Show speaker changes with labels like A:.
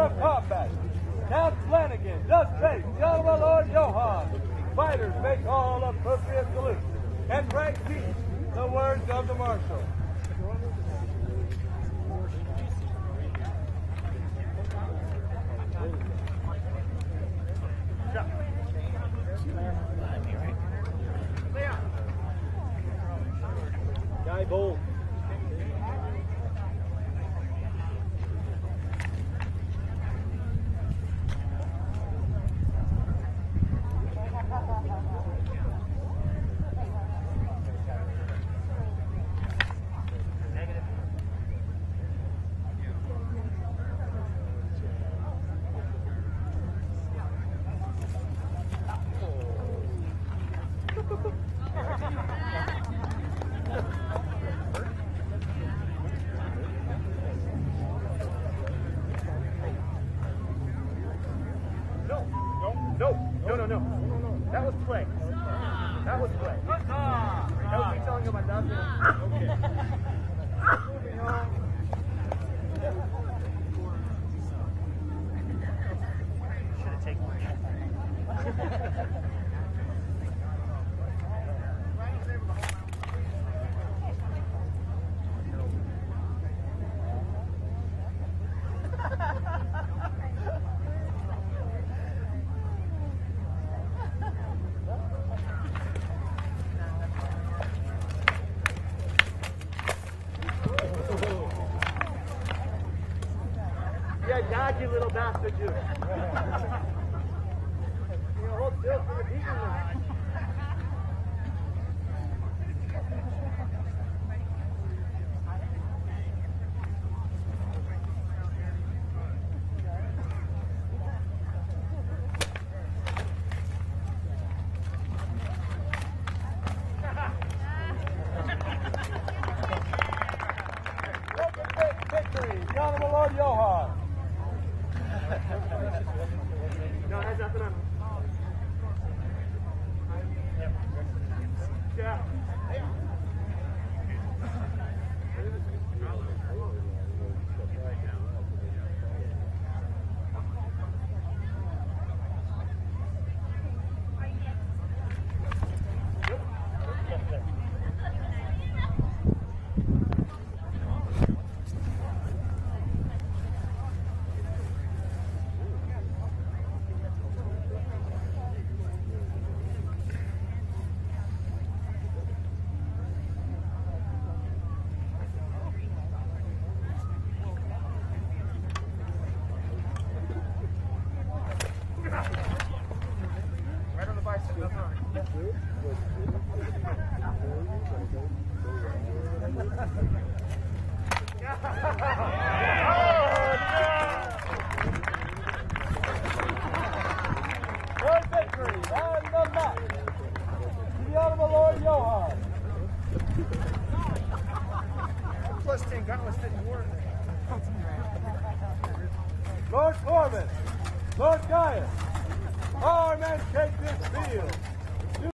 A: of combat. Count Flanagan does take the Honorable Lord Iohann. Fighters make all appropriate salutes and repeat the words of the marshal. Guy bold. No. That was play. That was play. That was me telling you about that. Okay. Moving on. Should have taken one. Yeah, dad, you little bastard, you. Hold still for the beating them. Victory, the Honorable Lord Iohann. No, that's nothing on. Yeah. Right on the bicep, that's all right. Good victory on the mat. The Honorable Lord Iohann. Plus 10 gauntlets didn't work. Lord Corbin, Lord Gaius, arm and take this field.